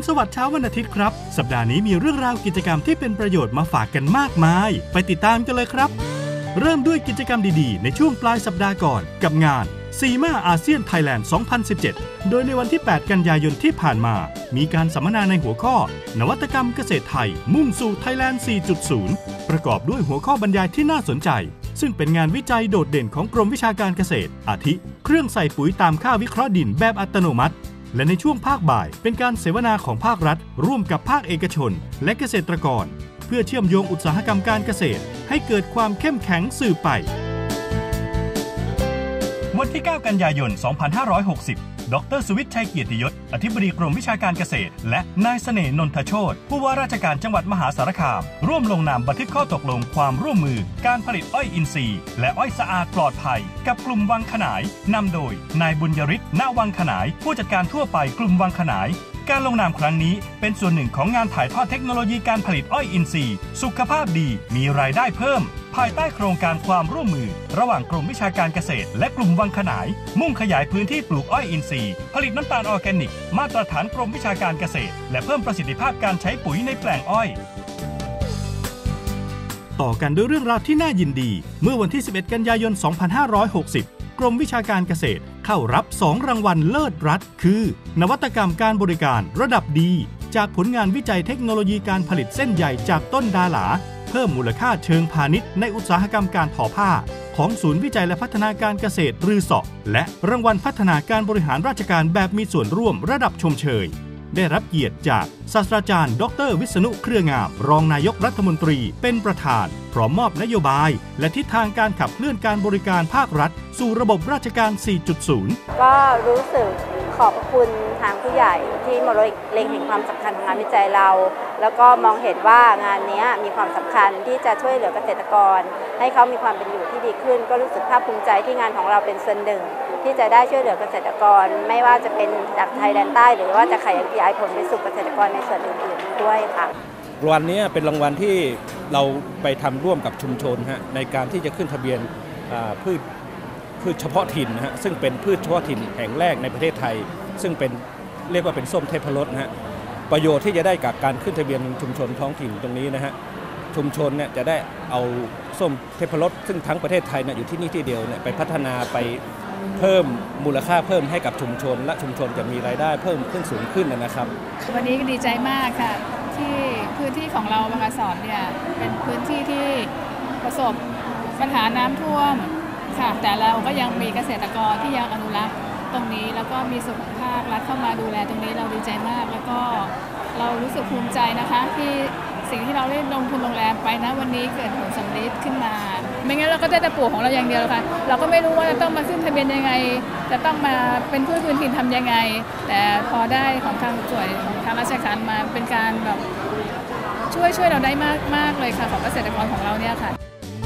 สวัสดิ์เช้าวันอาทิตย์ครับสัปดาห์นี้มีเรื่องราวกิจกรรมที่เป็นประโยชน์มาฝากกันมากมายไปติดตามกันเลยครับเริ่มด้วยกิจกรรมดีๆในช่วงปลายสัปดาห์ก่อนกับงานซีมาอาเซียนไทยแลนด์ 2017 โดยในวันที่ 8 กันยายนที่ผ่านมามีการสัมมนาในหัวข้อนวัตกรรมเกษตรไทยมุ่งสู่ไทยแลนด์ 4.0 ประกอบด้วยหัวข้อบรรยายที่น่าสนใจซึ่งเป็นงานวิจัยโดดเด่นของกรมวิชาการเกษตรอาทิเครื่องใส่ปุ๋ยตามค่าวิเคราะห์ดินแบบอัตโนมัติและในช่วงภาคบ่ายเป็นการเสวนาของภาครัฐร่วมกับภาคเอกชนและเกษตรกรเพื่อเชื่อมโยงอุตสาหกรรมการเกษตรให้เกิดความเข้มแข็งสืบไปวันที่ 9 กันยายน 2560 ดร.สุวิทย์ ชัยเกียรติยศอธิบดีกรมวิชาการเกษตรและนายเสน่ห์ นนทโชติผู้ว่าราชการจังหวัดมหาสารคามร่วมลงนามบันทึกข้อตกลงความร่วมมือการผลิตอ้อยอินทรีย์และอ้อยสะอาดปลอดภัยกับกลุ่มวังขนายนำโดยนายบุญยฤทธิ์ ณ วังขนายผู้จัดการทั่วไปกลุ่มวังขนายการลงนามครั้งนี้เป็นส่วนหนึ่งของงานถ่ายทอดเทคโนโลยีการผลิตอ้อยอินทรีย์สุขภาพดีมีรายได้เพิ่มภายใต้โครงการความร่วมมือระหว่างกรมวิชาการเกษตรและกลุ่มวังขนายมุ่งขยายพื้นที่ปลูกอ้อยอินทรีย์ผลิตน้ำตาลออร์แกนิกมาตรฐานกรมวิชาการเกษตรและเพิ่มประสิทธิภาพการใช้ปุ๋ยในแปลงอ้อยต่อกันด้วยเรื่องราวที่น่ายินดีเมื่อวันที่ 11 กันยายน 2560 กรมวิชาการเกษตรเข้ารับ 2 รางวัลเลิศรัฐคือนวัตกรรมการบริการระดับดีจากผลงานวิจัยเทคโนโลยีการผลิตเส้นใยจากต้นดาหลาเพิ่มมูลค่าเชิงพาณิชย์ในอุตสาหกรรมการทอผ้าของศูนย์วิจัยและพัฒนาการเกษตรรือสอและรางวัลพัฒนาการบริหารราชการแบบมีส่วนร่วมระดับชมเชยได้รับเกียรติจากศาสตราจารย์ดร.วิษณุเครืองามรองนายกรัฐมนตรีเป็นประธานพร้อมมอบนโยบายและทิศทางการขับเคลื่อนการบริการภาครัฐสู่ระบบราชการ 4.0 ก็รู้สึกขอบคุณทางผู้ใหญ่ที่มาเล็งเห็นความสำคัญของงานวิจัยเราแล้วก็มองเห็นว่างานนี้มีความสำคัญที่จะช่วยเหลือเกษตรกรให้เขามีความเป็นอยู่ที่ดีขึ้นก็รู้สึกภาคภูมิใจที่งานของเราเป็นส่วนหนึ่งที่จะได้ช่วยเหลือเกษตรกรไม่ว่าจะเป็นจากไทยแลนด์ใต้หรือว่าจะขยายผลไปสู่เกษตรกรในส่วนอื่นๆด้วยค่ะรางวัลนี้เป็นรางวัลที่เราไปทำร่วมกับชุมชนในการที่จะขึ้นทะเบียนพืชเฉพาะถิ่นซึ่งเป็นพืชเฉพาะถิ่นแห่งแรกในประเทศไทยซึ่งเป็นเรียกว่าเป็นส้มเทพรสประโยชน์ที่จะได้กับการขึ้นทะเบียนชุมชนท้องถิ่นตรงนี้ชุมชนเนี่ยจะได้เอาส้มเทพรสซึ่งทั้งประเทศไทยอยู่ที่นี่ที่เดียวไปพัฒนาไปเพิ่มมูลค่าเพิ่มให้กับชุมชนและชุมชนจะมีรายได้เพิ่มขึ้นสูงขึ้นนะครับวันนี้ก็ดีใจมากค่ะที่พื้นที่ของเราบางกะสอนเนี่ยเป็นพื้นที่ที่ประสบปัญหาน้ำท่วมค่ะแต่เราก็ยังมีเกษตรกรที่ยังอนุรักษ์ตรงนี้แล้วก็มีส่วนของภาครัฐเข้ามาดูแลตรงนี้เราดีใจมากแล้วก็เรารู้สึกภูมิใจนะคะที่สิ่งที่เราได้ลงทุนลงแรงไปนะวันนี้เกิดผลสำเร็จขึ้นมาไม่งั้นเราก็ได้แต่ปลูกของเราอย่างเดียวค่ะเราก็ไม่รู้ว่าจะต้องมาขึ้นทะเบียนยังไงจะต้องมาเป็นพืชพื้นถิ่นทำยังไงแต่พอได้ของทางส่วนของทางราชการมาเป็นการแบบช่วยเราได้มากเลยค่ะของเกษตรกรของเราเนี่ยค่ะ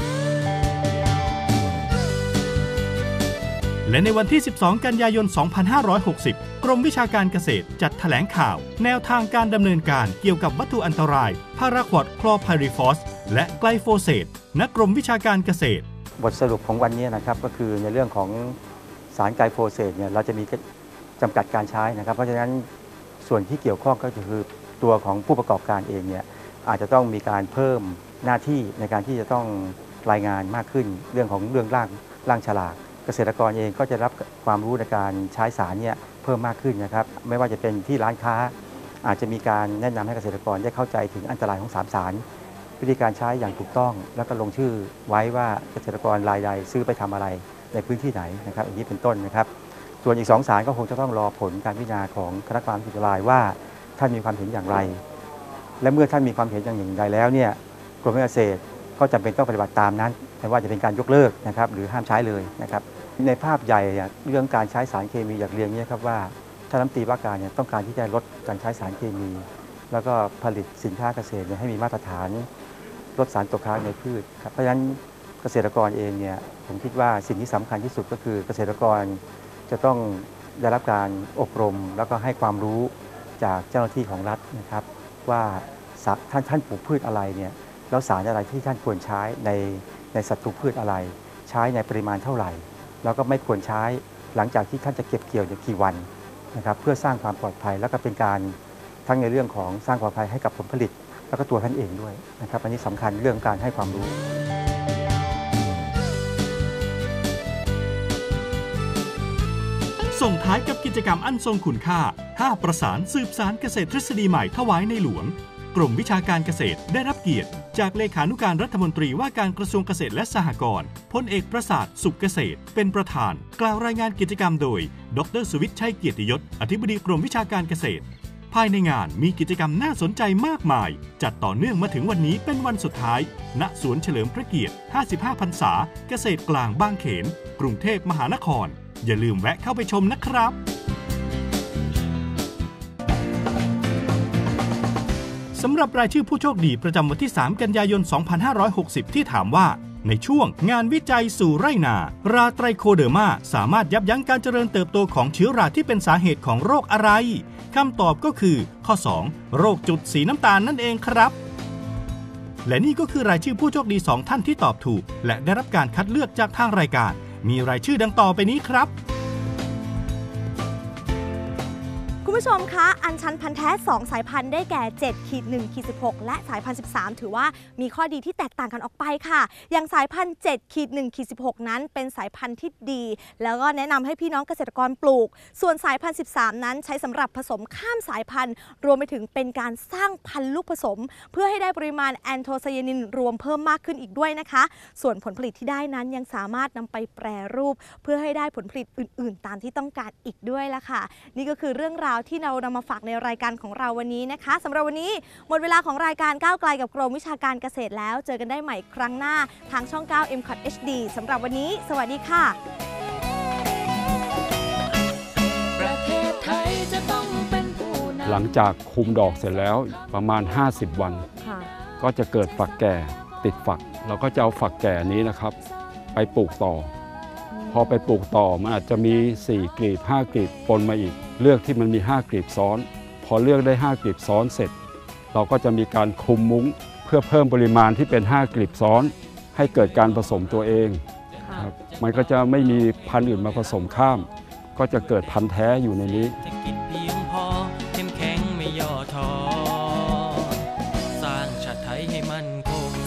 และในวันที่ 12 กันยายน 2560 กรมวิชาการเกษตรจัดแถลงข่าวแนวทางการดำเนินการเกี่ยวกับวัตถุอันตรายพาราควอดคลอไพริฟอสและไกลโฟเสตณ กรมวิชาการเกษตรบทสรุปของวันนี้นะครับก็คือในเรื่องของสารไกลโฟเสตเนี่ยเราจะมีจำกัดการใช้นะครับเพราะฉะนั้นส่วนที่เกี่ยวข้องก็คือตัวของผู้ประกอบการเองเนี่ยอาจจะต้องมีการเพิ่มหน้าที่ในการที่จะต้องรายงานมากขึ้นเรื่องร่างฉลากเกษตรกรเองก็จะรับความรู้ในการใช้สารเนี่ยเพิ่มมากขึ้นนะครับไม่ว่าจะเป็นที่ร้านค้าอาจจะมีการแนะนำให้เกษตรกรได้เข้าใจถึงอันตรายของสารวิธีการใช้อย่างถูกต้องแล้วก็ลงชื่อไว้ว่าเกษตรกรรายใดซื้อไปทำอะไรในพื้นที่ไหนนะครับอย่างนี้เป็นต้นนะครับส่วนอีก2 สารก็คงจะต้องรอผลการพิจารณาของคณะกรรมการจุฬาว่าท่านมีความเห็นอย่างไรและเมื่อท่านมีความเห็นอย่างไรแล้วเนี่ยกรมวิชาการเกษตรก็จำเป็นต้องปฏิบัติตามนั้นไม่ว่าจะเป็นการยกเลิกนะครับหรือห้ามใช้เลยนะครับในภาพใหญ่เรื่องการใช้สารเคมีอยากเรียนนี้ครับว่าท่านรัฐมนตรีว่าการเนี่ยต้องการที่จะลดการใช้สารเคมีแล้วก็ผลิตสินค้าเกษตรให้มีมาตรฐานลดสารตกค้างในพืชครับเพราะฉะนั้นเกษตรกรเองเนี่ยผมคิดว่าสิ่งที่สำคัญที่สุดก็คือเกษตรกรจะต้องได้รับการอบรมแล้วก็ให้ความรู้จากเจ้าหน้าที่ของรัฐนะครับว่าท่านปลูกพืชอะไรเนี่ยแล้วสารอะไรที่ท่านควรใช้ในศัตรูพืชอะไรใช้ในปริมาณเท่าไหร่แล้วก็ไม่ควรใช้หลังจากที่ท่านจะเก็บเกี่ยวกี่วันนะครับเพื่อสร้างความปลอดภัยแล้วก็เป็นการทั้งในเรื่องของสร้างความปลอดภัยให้กับผลผลิตแล้วก็ตัวท่านเองด้วยนะครับอันนี้สำคัญเรื่องการให้ความรู้ส่งท้ายกับกิจกรรมอันทรงคุณค่า5ประสานสืบสารเกษตรทฤษฎีใหม่ถวายในหลวงกรมวิชาการเกษตรได้รับเกียรติจากเลขานุการรัฐมนตรีว่าการกระทรวงเกษตรและสหกรณ์พลเอกประสาทสุขเกษตรเป็นประธานกล่าวรายงานกิจกรรมโดยดร.สุวิทย์ชัยเกียรติยศอธิบดีกรมวิชาการเกษตรภายในงานมีกิจกรรมน่าสนใจมากมายจัดต่อเนื่องมาถึงวันนี้เป็นวันสุดท้ายณสวนเฉลิมพระเกียรติ55พรรษาเกษตรกลางบางเขนกรุงเทพมหานครอย่าลืมแวะเข้าไปชมนะครับสำหรับรายชื่อผู้โชคดีประจำวันที่ 3 กันยายน 2560 ที่ถามว่าในช่วงงานวิจัยสู่ไร่นาราไตรโคเดอร์มาสามารถยับยั้งการเจริญเติบโตของเชื้อราที่เป็นสาเหตุของโรคอะไรคำตอบก็คือข้อ 2 โรคจุดสีน้ำตาลนั่นเองครับและนี่ก็คือรายชื่อผู้โชคดี2ท่านที่ตอบถูกและได้รับการคัดเลือกจากทางรายการมีรายชื่อดังต่อไปนี้ครับคุณผู้ชมคะอัญชันพันธุ์แท้2สายพันธุ์ได้แก่ 7-1-16 และสายพันธุ์13ถือว่ามีข้อดีที่แตกต่างกันออกไปค่ะอย่างสายพันธุ์ 7-1-16 นั้นเป็นสายพันธุ์ที่ดีแล้วก็แนะนำให้พี่น้องเกษตรกรปลูกส่วนสายพันธุ์13นั้นใช้สำหรับผสมข้ามสายพันธุ์รวมไปถึงเป็นการสร้างพันธุ์ลูกผสมเพื่อให้ได้ปริมาณแอนโทไซยานินรวมเพิ่มมากขึ้นอีกด้วยนะคะส่วนผลผลิตที่ได้นั้นยังสามารถนำไปแปรรูปเพื่อให้ได้ผลผลิตอื่นๆตามที่ต้องการอีกด้วยละค่ะนี่ก็คือเรื่องราวที่เรานำมาฝากในรายการของเราวันนี้นะคะสำหรับวันนี้หมดเวลาของรายการก้าวไกลกับกรมวิชาการเกษตรแล้วเจอกันได้ใหม่ครั้งหน้าทางช่อง 9 MCOT HD สำหรับวันนี้สวัสดีค่ะประเทศไทยจะต้องเป็นผู้นำหลังจากคุมดอกเสร็จแล้วประมาณ50 วันก็จะเกิดฝักแก่ติดฝักเราก็จะเอาฝักแก่นี้นะครับไปปลูกต่อพอไปปลูกต่อมันอาจจะมี4กลีบ5กลีบปนมาอีกเลือกที่มันมี5กลีบซ้อนพอเลือกได้5กลีบซ้อนเสร็จเราก็จะมีการคลุมมุ้งเพื่อเพิ่มปริมาณที่เป็น5กลีบซ้อนให้เกิดการผสมตัวเองครับมันก็จะไม่มีพันธุ์อื่นมาผสมข้ามก็จะเกิดพันธุ์แท้อยู่ในนี้เศรษฐกิจเพียงพอเข้มแข็งไม่ย่อท้อสร้างชาติไทยให้มั่นคง